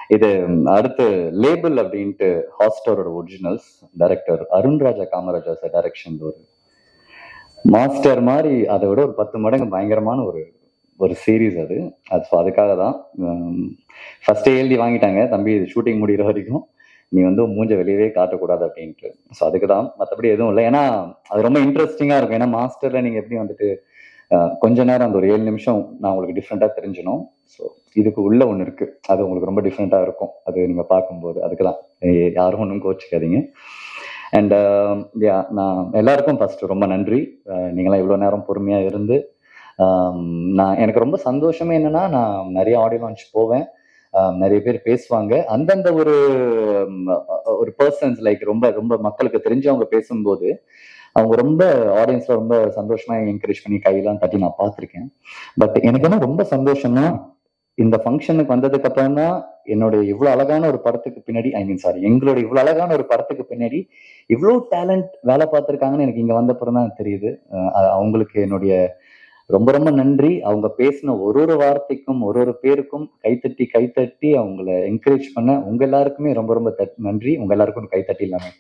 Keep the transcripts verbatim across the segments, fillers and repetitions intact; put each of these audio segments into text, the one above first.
இது அடுத்து லேபிள் அப்படின்ட்டு ஹாட்ஸ்டாரோட originals director Arunraja Kamaraja sir direction ஒரு மாஸ்டர் மாதிரி அதை விட ஒரு பத்து மடங்கு பயங்கரமான ஒரு ஒரு சீரீஸ் அது அது ஸோ அதுக்காக தான் ஃபர்ஸ்டே எழுதி வாங்கிட்டாங்க, தம்பி இது ஷூட்டிங் முடிகிற வரைக்கும் நீ வந்து மூஞ்ச வெளியவே காட்டக்கூடாது அப்படின்ட்டு. ஸோ அதுக்கு தான், மற்றபடி எதுவும் இல்லை. ஏன்னா அது ரொம்ப இன்ட்ரெஸ்டிங்காக இருக்கும். ஏன்னா மாஸ்டரில் நீங்கள் எப்படி வந்துட்டு கொஞ்ச நேரம் அந்த ஒரு ஏழு நிமிஷம் நான் உங்களுக்கு டிஃப்ரெண்ட்டாக தெரிஞ்சிடும். ஸோ இதுக்கு உள்ள ஒன்று இருக்குது, அது உங்களுக்கு ரொம்ப டிஃப்ரெண்ட்டாக இருக்கும் அது நீங்கள் பார்க்கும்போது. அதுக்கு தான் யாரும் ஒன்றும் கோச்சிக்காதீங்க. அண்ட் யா நான் எல்லாருக்கும் ஃபர்ஸ்ட் ரொம்ப நன்றி. நீங்களாம் இவ்வளோ நேரம் பொறுமையாக இருந்து நான் எனக்கு ரொம்ப சந்தோஷமே என்னன்னா, நான் நிறைய ஆடியோ லான்ச் போவேன், நிறைய பேர் பேசுவாங்க, அந்தந்த ஒரு ஒரு பர்சன்ஸ் லைக் ரொம்ப ரொம்ப மக்களுக்கு தெரிஞ்சவங்க பேசும்போது அவங்க ரொம்ப ஆடியன்ஸ்ல ரொம்ப சந்தோஷமா என்கரேஜ் பண்ணி கையெல்லாம் தட்டி நான் பார்த்துருக்கேன். பட் எனக்கு என்ன ரொம்ப சந்தோஷம்னா, இந்த ஃபங்க்ஷனுக்கு வந்ததுக்கு அப்புறம் தான் என்னுடைய இவ்வளவு அழகான ஒரு படத்துக்கு பின்னாடி ஐ மீன் சாரி எங்களோட இவ்வளவு அழகான ஒரு படத்துக்கு பின்னாடி இவ்வளவு டேலண்ட் வேலை பார்த்துருக்காங்கன்னு எனக்கு இங்க வந்தப்புறம் தான் தெரியுது. அவங்களுக்கு என்னுடைய ரொம்ப ரொம்ப நன்றி. அவங்க பேசின ஒரு ஒரு வார்த்தைக்கும் ஒரு ஒரு பேருக்கும் கைத்தட்டி கைத்தட்டி அவங்கள என்கரேஜ் பண்ண உங்க எல்லாருக்குமே ரொம்ப ரொம்ப நன்றி. உங்க எல்லாருக்கும் கைத்தட்டி இல்லாம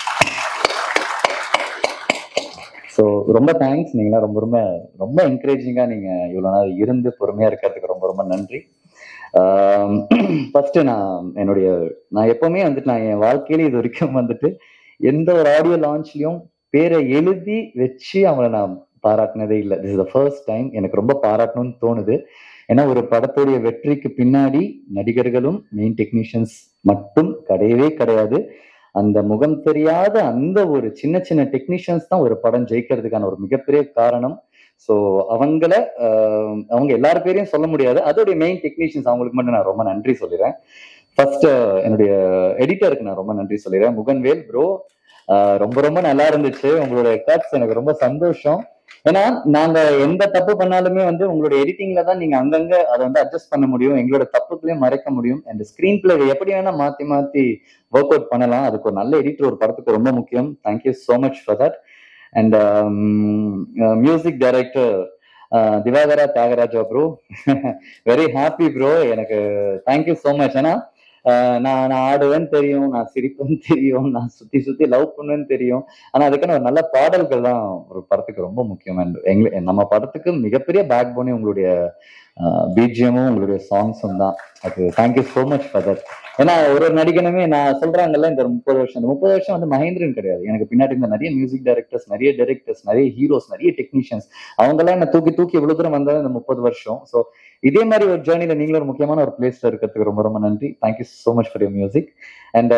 ஸோ ரொம்ப தேங்க்ஸ். நீங்களாம் ரொம்ப ரொம்ப ரொம்ப என்கரேஜிங்கா நீங்க இவ்வளவு நாள் இருந்து பொறுமையா இருக்கிறதுக்கு ரொம்ப ரொம்ப நன்றி. ஃபர்ஸ்ட் நான் என்னுடைய நான் எப்பவுமே வந்துட்டு நான் என் வாழ்க்கையில இது வரைக்கும் வந்துட்டு எந்த ஒரு ஆடியோ லான்ச்லயும் பேரை எழுதி வச்சு அவங்கள நான் பாராட்டினதே இல்லை. This is the first time. எனக்கு ரொம்ப பாராட்டணும்னு தோணுது. ஏன்னா ஒரு படத்துடைய வெற்றிக்கு பின்னாடி நடிகர்களும் மெயின் டெக்னீஷியன்ஸ் மட்டும் கிடையவே கிடையாது. அந்த முகம் தெரியாத அந்த ஒரு சின்ன சின்ன டெக்னீஷியன்ஸ் தான் ஒரு படம் ஜெயிக்கிறதுக்கான ஒரு மிகப்பெரிய காரணம். ஸோ அவங்கள அவங்க எல்லாரு பேரையும் சொல்ல முடியாது, அதோடைய மெயின் டெக்னீஷியன்ஸ் அவங்களுக்கு மட்டும் நான் ரொம்ப நன்றி சொல்லிடுறேன். ஃபர்ஸ்ட் என்னுடைய எடிட்டருக்கு நான் ரொம்ப நன்றி சொல்லிடுறேன், முகன்வேல் ப்ரோ. ரொம்ப ரொம்ப நல்லா இருந்துச்சு உங்களுடைய கட்ஸ், எனக்கு ரொம்ப சந்தோஷம். ஏன்னா நாங்க எந்த தப்பு பண்ணாலுமே வந்து உங்களோட எடிட்டிங்ல தான் நீங்க அங்கங்க அதை வந்து அட்ஜஸ்ட் பண்ண முடியும், எங்களோட தப்புகளையும் மறைக்க முடியும். அந்த ஸ்கிரீன் பிளே எப்படி வேணா மாத்தி மாத்தி ஒர்க் அவுட் பண்ணலாம். அதுக்கு ஒரு நல்ல எடிட்டர் ஒரு படத்துக்கு ரொம்ப முக்கியம். Thank you so much for that. And music director Dhivakara Thiyagaraja bro, very happy bro. எனக்கு தேங்க்யூ சோ மச். ஏன்னா நான் நான் ஆடுவேன்னு தெரியும், நான் சிரிப்பேன்னு தெரியும், நான் சுத்தி சுத்தி லவ் பண்ணுவேன்னு தெரியும், ஆனா அதுக்கான ஒரு நல்ல பாடல்கள் தான் ஒரு படத்துக்கு ரொம்ப முக்கியம். அண்ட் எங்க நம்ம படத்துக்கு மிகப்பெரிய பேக் போனே உங்களுடைய பிஜிஎமும் உங்களுடைய சாங்ஸும் தான். அது thank you so much for that. ஏன்னா ஒரு ஒரு நடிகனுமே நான் சொல்றாங்கல்ல, இந்த முப்பது வருஷம் இந்த முப்பது வருஷம் வந்து மகேந்திரன் கிடையாது, எனக்கு பின்னாடி இருந்த நிறைய மியூசிக் டைரக்டர்ஸ், நிறைய டைரக்டர்ஸ், நிறைய ஹீரோஸ், நிறைய டெக்னீஷியன்ஸ், அவங்க எல்லாம் என்ன தூக்கி தூக்கி இவ்வளவு தூரம் வந்தது இந்த முப்பது வருஷம். ஸோ இதே மாதிரி ஒரு ஜேர்னில நீங்களும் ஒரு முக்கியமான ஒரு பிளேஸ்ல இருக்கிறதுக்கு ரொம்ப ரொம்ப நன்றி. Thank you so much for your music. And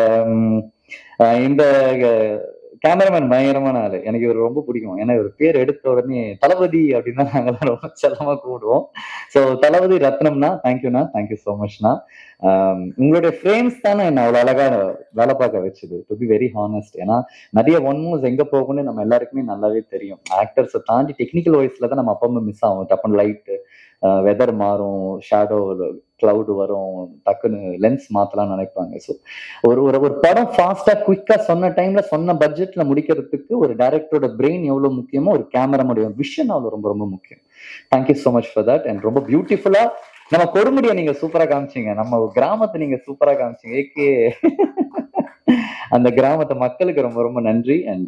இந்த கேமராமேன் பயங்கரமான ஆளு, எனக்கு இவர் ரொம்ப பிடிக்கும். ஏன்னா இவர் பேர் எடுத்த உடனே தளபதி அப்படின்னு தான் நாங்கெல்லாம் ரொம்ப செல்லமா கூடுவோம். ஸோ தளபதி ரத்னம்னா தேங்க்யூண்ணா, தேங்க்யூ ஸோ மச்ண்ணா. உங்களுடைய ஃப்ரேம்ஸ் தானே என்ன அவ்வளோ அழகா வேலை பார்க்க வச்சுது, டு பி வெரி ஹானஸ்ட். ஏன்னா நிறைய ஒன் மூவ்ஸ் எங்க போகும்னு நம்ம எல்லாருக்குமே நல்லாவே தெரியும். ஆக்டர்ஸை தாண்டி டெக்னிக்கல் வைஸ்ல தான் நம்ம அப்பா மிஸ் ஆகும். டப்புன்னு லைட்டு வெதர் மாறும், ஷேடோ கிளவுட் வரும், டக்குன்னு லென்ஸ் மாத்தலாம்னு நினைப்பாங்க. ஸோ ஒரு ஒரு படம் ஃபாஸ்டா குயிக்கா சொன்ன டைம்ல சொன்ன பட்ஜெட்ல முடிக்கிறதுக்கு ஒரு டைரக்டரோட பிரெயின் எவ்வளவு முக்கியமோ ஒரு கேமராமோட விஷன் அவ்வளவு ரொம்ப ரொம்ப முக்கியம். Thank you so much for that. And ரொம்ப பியூட்டிஃபுல்லா நம்ம கொடுமுடியை நீங்க சூப்பரா காமிச்சீங்க, நம்ம கிராமத்தை நீங்க சூப்பரா காமிச்சீங்க. ஏகே அந்த கிராமத்தை மக்களுக்கு ரொம்ப ரொம்ப நன்றி. And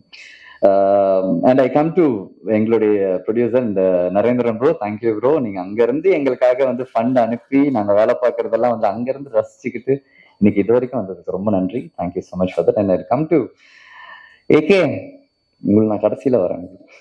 and I come to எங்களுடைய ப்ரொடியூசர் இந்த நரேந்திரன் ப்ரோ, தேங்க்யூ ப்ரோ. நீங்க அங்க இருந்து எங்களுக்காக வந்து ஃபண்ட் அனுப்பி நாங்க வேலை பார்க்கறதெல்லாம் வந்து அங்க இருந்து ரசிச்சுக்கிட்டு இன்னைக்கு இது வரைக்கும் வந்ததுக்கு ரொம்ப நன்றி. Thank you so much for that. And I come to AK, உங்களுக்கு நான் கடைசியில வரேன்.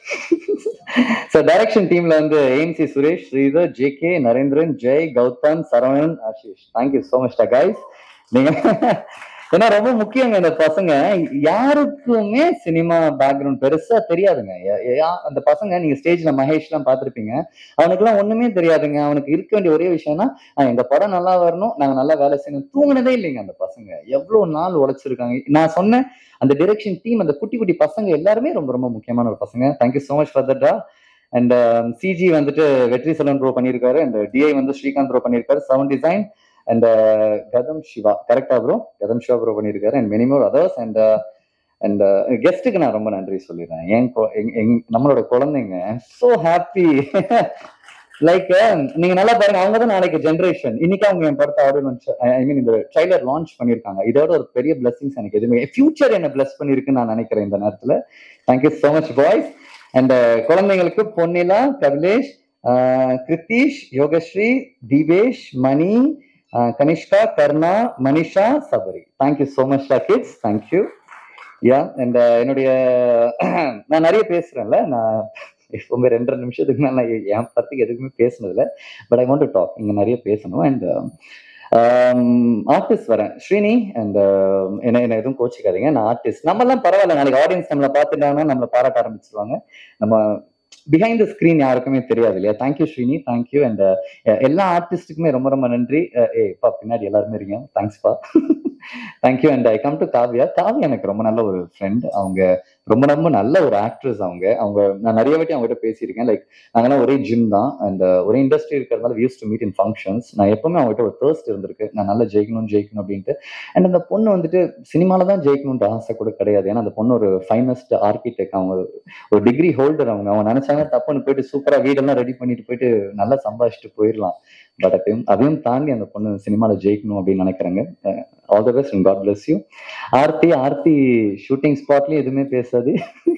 ஸோ டைரக்ஷன் டீம்ல வந்து AMC Suresh, Sridhar, J K, Narendran, Jai, Gautham, Saravanan, Ashish, thank you so much guys. நீங்க ஏன்னா ரொம்ப முக்கியங்க, இந்த பசங்க யாருக்குமே சினிமா பேக்ரவுண்ட் பெருசா தெரியாதுங்க. அந்த பசங்க நீங்க ஸ்டேஜ்ல மகேஷ் எல்லாம் பாத்திருப்பீங்க, அவனுக்கு எல்லாம் ஒண்ணுமே தெரியாதுங்க. அவனுக்கு இருக்க வேண்டிய ஒரே விஷயம்னா எங்க படம் நல்லா வரணும், நாங்க நல்லா வேலை செய்யணும். தூங்கினதே இல்லைங்க அந்த பசங்க, எவ்வளவு நாள் உழைச்சிருக்காங்க. நான் சொன்னேன் அந்த டைரக்ஷன் டீம், அந்த குட்டி குட்டி பசங்க எல்லாருமே ரொம்ப ரொம்ப முக்கியமான ஒரு பசங்க. Thank you so much for that. And CG வந்துட்டு வெற்றி செல்வன் ப்ரோ பண்ணியிருக்காரு, அண்ட் டிஐ வந்து ஸ்ரீகாந்த் ப்ரோ பண்ணியிருக்காரு, sound design and Kadham Siva, கரெக்டா ப்ரோ, கதம் சிவா ப்ரோ பண்ணியிருக்காரு, and many more others. And and கெஸ்ட்டுக்கு நான் ரொம்ப நன்றி சொல்லிடுறேன். என் நம்மளோட குழந்தைங்க, I am so happy. Like நீங்க நல்லா பாருங்க, அவங்க தான் நாளைக்கு ஜென்ரேஷன். இன்னைக்கு அவங்க என் படத்தை ஆடியோ லான்ச், ஐ மீன் இந்த ட்ரைலர் லான்ச் பண்ணிருக்காங்க. இதோட ஒரு பெரிய பிளஸிங்ஸ் எனக்கு எதுவுமே, ஃபியூச்சர் என்ன பிளஸ் பண்ணிருக்குன்னு நான் நினைக்கிறேன் இந்த நேரத்துல. Thank you so much boys. And குழந்தைங்களுக்கு Ponnila, Kapilesh, Kritheesh, Yogashree, Deepesh, Mani, Kanishka, Karna, Manisha, Sabari, thank you so much kids. Thank you. Yeah and என்னுடைய நான் நிறைய பேசுறேன்ல, நான் எப்பவுமே ரெண்டு ரெண்டு நிமிஷத்துக்கு மேல நான் என் படத்துக்கு எதுக்குமே பேசுனதில்ல. But I want to talk, இங்க நிறைய பேசணும். அண்ட் ஆர்டிஸ்ட் வரேன் ஸ்ரீனி, அண்ட் என்ன என்ன எதுவும் கோச்சிக்காதீங்க, நான் ஆர்டிஸ்ட். நம்ம எல்லாம் பரவாயில்ல, நாளைக்கு ஆடியன்ஸ் நம்மளை பார்த்துட்டாங்கன்னா நம்மளை பாராட்ட ஆரம்பிச்சிருவாங்க. நம்ம பிஹைண்ட் த ஸ்கிரீன் யாருக்குமே தெரியாது இல்லையா. Thank you Srini, thank you. அண்ட் எல்லா ஆர்டிஸ்டுக்குமே ரொம்ப ரொம்ப நன்றி. ஏ பா பின்னாடி எல்லாருமே இருக்கீங்க, தேங்க்ஸ்பா. Thank you. And I come to Kavya. Kavya எனக்கு ரொம்ப நல்ல ஒரு ஃப்ரெண்ட். அவங்க ரொம்ப ரொம்ப நல்ல ஒரு ஆக்ட்ரஸ். அவங்க அவங்க நான் நிறைய வாட்டி அவங்க கிட்ட பேசியிருக்கேன். லைக் நாங்கெல்லாம் ஒரே ஜிம் தான், அண்ட் ஒரே இண்டஸ்ட்ரி இருக்கிறதுனால use to meet in functions. நான் எப்பவுமே அவங்ககிட்ட ஒரு தேர்ஸ்ட் இருந்திருக்கு, நான் நல்லா ஜெயிக்கணும் ஜெயிக்கணும் அப்படின்ட்டு. அண்ட் அந்த பொண்ணு வந்துட்டு சினிமால தான் ஜெயிக்கணும்ன்ற ஆசை கூட கிடையாது. ஏன்னா அந்த பொண்ணு ஒரு ஃபைனஸ்ட் ஆர்கிடெக்ட், அவங்க ஒரு டிகிரி ஹோல்டர். அவங்க அவங்க நினைச்சாங்க தப்புன்னு போயிட்டு சூப்பரா வீடெல்லாம் ரெடி பண்ணிட்டு போயிட்டு நல்லா சம்பாதிச்சுட்டு போயிடலாம். பட் அதையும் அதையும் தாண்டி அந்த பொண்ணு சினிமால ஜெயிக்கணும் அப்படின்னு நினைக்கிறாங்க. All the best and God bless you. Aarthi Aarthi shooting ஸ்பாட்லயும் எதுவுமே பேசாது,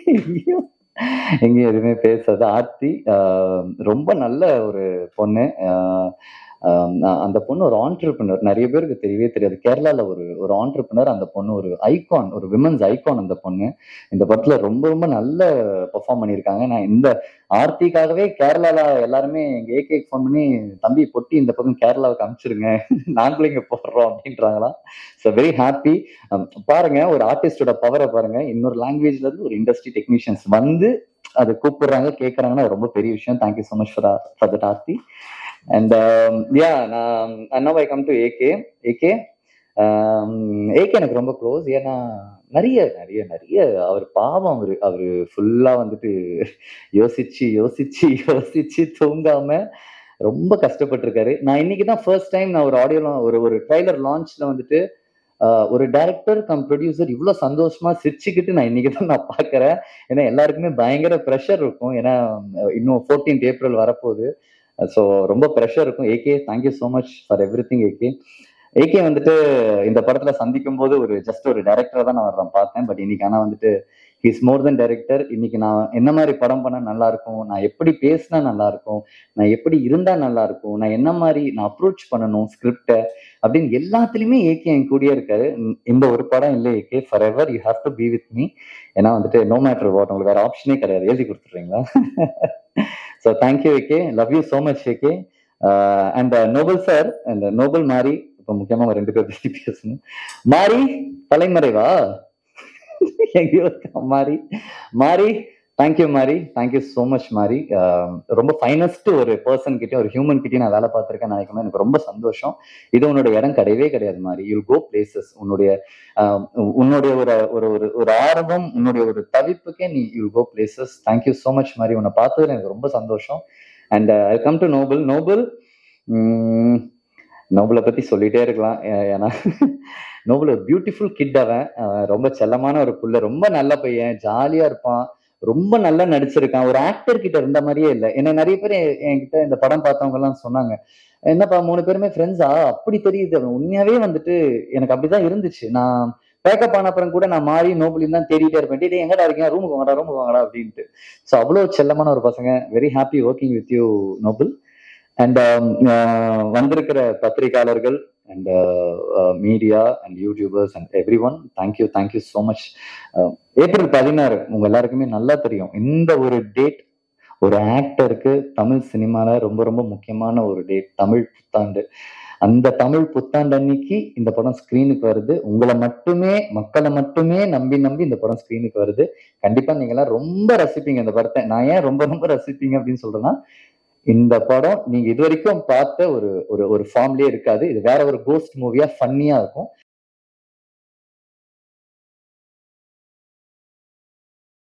எங்கேயும் எதுவுமே பேசாது. ஆர்த்தி ரொம்ப நல்ல ஒரு பொண்ணு. அந்த பொண்ணு ஒரு ஆண்டர்பிரினர், நிறைய பேருக்கு தெரியவே தெரியாது. கேரளால ஒரு ஒரு ஆண்டர்பிரினர். அந்த பொண்ணு ஒரு ஐகான், ஒரு விமன்ஸ் ஐகான். அந்த பொண்ணு இந்த படத்துல ரொம்ப ரொம்ப நல்ல பெர்ஃபார்ம் பண்ணியிருக்காங்க. நான் இந்த ஆர்த்திக்காகவே கேரளால எல்லாருமே எங்க ஏகே ஃபோன் பண்ணி, தம்பி பொட்டி இந்த பக்கம் கேரளாவுக்கு அனுப்பிச்சிருங்க, நாங்களும் இங்க போடுறோம் அப்படின்றாங்களாம். So very happy. பாருங்க ஒரு ஆர்டிஸ்டோட பவரை பாருங்க. இன்னொரு லாங்குவேஜ்ல இருந்து ஒரு இண்டஸ்ட்ரி டெக்னீஷியன்ஸ் வந்து அதை கூப்பிடுறாங்க, கேட்கறாங்கன்னா ரொம்ப பெரிய விஷயம். Thank you so much for for that Aarthi. And um, yeah, um, and now I come to A K. A K, um, A K எனக்கு ரொம்ப க்ளோஸ். ஏன்னா நிறைய நிறைய நிறைய அவர் பாவம், அவரு அவரு ஃபுல்லா வந்துட்டு யோசிச்சு யோசிச்சு யோசிச்சு தூங்காம ரொம்ப கஷ்டப்பட்டிருக்காரு. நான் இன்னைக்கு தான் ஃபர்ஸ்ட் டைம் நான் ஒரு ஆடியோ ஒரு ஒரு ட்ரைலர் லான்ச்ல வந்துட்டு ஒரு டைரக்டர் கம் ப்ரொடியூசர் இவ்வளவு சந்தோஷமா சிரிச்சுக்கிட்டு நான் இன்னைக்கு தான் நான் பாக்குறேன். ஏன்னா எல்லாருக்குமே பயங்கர ப்ரெஷர் இருக்கும். ஏன்னா இன்னும் ஃபோர்டீன்த் ஏப்ரல் வரப்போகுது. ஸோ ரொம்ப ப்ரெஷர் இருக்கும். AK thank you so much for everything. AK AK வந்துட்டு இந்த படத்துல சந்திக்கும் போது ஒரு ஜஸ்ட் ஒரு டைரக்டரா தான் நான் வர்றேன் பார்த்தேன். பட் இன்னைக்கு ஆனா வந்துட்டு ஹீஸ் மோர் தென் டைரக்டர். இன்னைக்கு நான் என்ன மாதிரி படம் பண்ணா நல்லா இருக்கும், நான் எப்படி பேசினா நல்லா இருக்கும், நான் எப்படி இருந்தா நல்லா இருக்கும், நான் என்ன மாதிரி நான் அப்ரோச் பண்ணணும் ஸ்கிரிப்டை அப்படின்னு எல்லாத்துலயுமே ஏகே என் கூடயே இருக்காரு. இந்த ஒரு படம் இல்லை AK, forever you have to be with me. ஏன்னா வந்துட்டு நோ மேட்டர் வாட், உங்களுக்கு வேற ஆப்ஷனே கிடையாது. எழுதி கொடுத்துட்றீங்களா? So thank you A K, love you so much A K. uh, and uh, Noble sir and uh, Noble Mari, இப்ப முக்கியமா ரெண்டு பேர் பத்தி பேசணும். மாரி தலைமறைவா எங்கேயோ மாரி மாரி தேங்க்யூ மாரி, தேங்க்யூ ஸோ மச் மாரி. ரொம்ப ஃபைனஸ்ட் ஒரு பர்சன் கிட்டே, ஒரு ஹியூமன் கிட்டே நான் வேலை பார்த்துருக்கேன் நினைக்கும் எனக்கு ரொம்ப சந்தோஷம். இது உன்னோட இடம் கிடையவே கிடையாது மாரி. You go places. உன்னுடைய உன்னுடைய ஒரு ஒரு ஒரு ஆர்வம், உன்னுடைய ஒரு தவிப்புக்கே நீ you go places. Thank you so much Mari. உன்னை பார்த்ததுல எனக்கு ரொம்ப சந்தோஷம். And I come to Nobel. Nobel நோபலை பத்தி சொல்லிட்டே இருக்கலாம். ஏன்னா நோபல் ஒரு பியூட்டிஃபுல் கிட். அவன் ரொம்ப செல்லமான ஒரு புள்ள, ரொம்ப நல்ல பையன், ஜாலியா இருப்பான், ரொம்ப நல்லா நடிச்சிருக்கான். ஒரு ஆக்டர் கிட்ட இருந்த மாதிரியே இல்லை. என்ன நிறைய பேர் என்கிட்ட இந்த படம் பார்த்தவங்க எல்லாம் சொன்னாங்க, என்னப்பா மூணு பேருமே ஃப்ரெண்ட்ஸா, அப்படி தெரியுது. உண்மையாவே வந்துட்டு எனக்கு அப்படிதான் இருந்துச்சு. நான் பேக்கப் ஆன அப்புறம் கூட நான் மாறி நோபலியும் தான் தேடிட்டே இருப்பேன். டே எங்கடா இருக்கீங்க, ரூமுக்கு வாங்கடா ரூமுக்கு வாங்கடா அப்படின்ட்டு. ஸோ அவ்வளோ செல்லமான ஒரு பசங்க. Very happy working with you Nobel. And வந்திருக்கிற பத்திரிகையாளர்கள் and uh, uh, media and YouTubers and everyone, thank you thank you so much. April பதினாறு உங்க எல்லாருக்குமே நல்லா தெரியும். இந்த ஒரு டேட் ஒரு ஆக்டருக்கு தமிழ் சினிமால ரொம்ப ரொம்ப முக்கியமான ஒரு டேட், தமிழ் புத்தாண்டு. அந்த தமிழ் புத்தாண்டு அன்னைக்கு இந்த படம் ஸ்கிரீனுக்கு வருது. உங்களை மட்டுமே, மக்களை மட்டுமே நம்பி நம்பி இந்த படம் ஸ்கிரீனுக்கு வருது. கண்டிப்பா நீங்க எல்லாம் ரொம்ப ரசிப்பீங்க இந்த படத்தை. நான் ஏன் ரொம்ப ரொம்ப ரசிப்பீங்க அப்படின்னு சொல்றேன்னா, இந்த படம் நீங்க இது வரைக்கும் பார்த்த ஒரு ஒரு ஒரு ஃபார்ம்லயே இருக்காது. இது வேற ஒரு கோஸ்ட் மூவியா ஃபன்னியா இருக்கும்.